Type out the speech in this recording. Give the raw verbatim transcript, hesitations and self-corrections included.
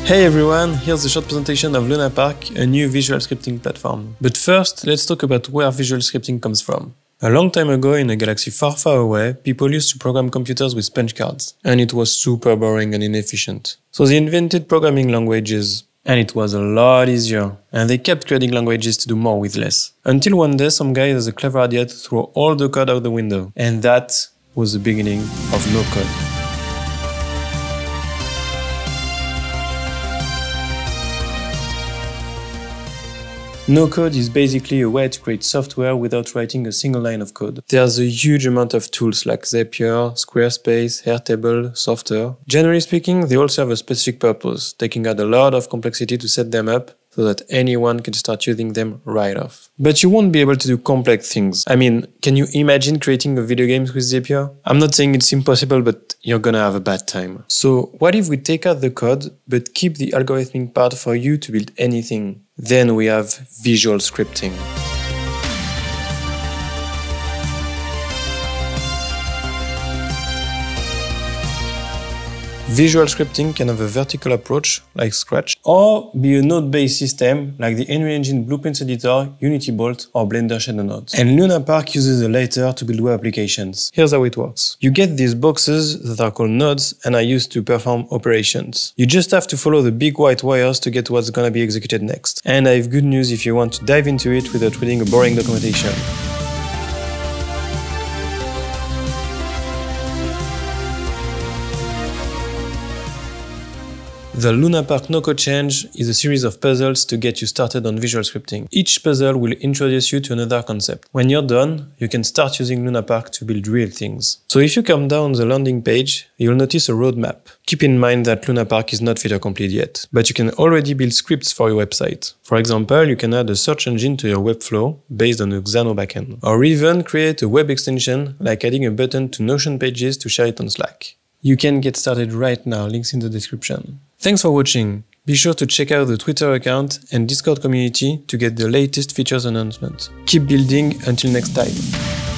Hey everyone, here's a short presentation of Luna Park, a new visual scripting platform. But first, let's talk about where visual scripting comes from. A long time ago, in a galaxy far far away, people used to program computers with punch cards, and it was super boring and inefficient. So they invented programming languages, and it was a lot easier, and they kept creating languages to do more with less. Until one day some guy has a clever idea to throw all the code out the window, and that was the beginning of nocode. Nocode is basically a way to create software without writing a single line of code. There's a huge amount of tools like Zapier, Squarespace, Airtable, Software. Generally speaking, they all serve a specific purpose, taking out a lot of complexity to set them up so that anyone can start using them right off. But you won't be able to do complex things. I mean, can you imagine creating a video game with Zapier? I'm not saying it's impossible, but you're gonna have a bad time. So what if we take out the code, but keep the algorithmic part for you to build anything? Then we have visual scripting. Visual scripting can have a vertical approach, like Scratch, or be a node-based system, like the Unreal Engine Blueprints Editor, Unity Bolt, or Blender Shader Nodes. And Luna Park uses the latter to build web applications. Here's how it works. You get these boxes that are called nodes and are used to perform operations. You just have to follow the big white wires to get what's gonna be executed next. And I have good news if you want to dive into it without reading a boring documentation. The Luna Park nocode challenge is a series of puzzles to get you started on visual scripting. Each puzzle will introduce you to another concept. When you're done, you can start using Luna Park to build real things. So if you come down the landing page, you'll notice a roadmap. Keep in mind that Luna Park is not feature complete yet, but you can already build scripts for your website. For example, you can add a search engine to your Webflow based on a Xano backend, or even create a web extension like adding a button to Notion pages to share it on Slack. You can get started right now, links in the description. Thanks for watching. Be sure to check out the Twitter account and Discord community to get the latest features announcements. Keep building until next time.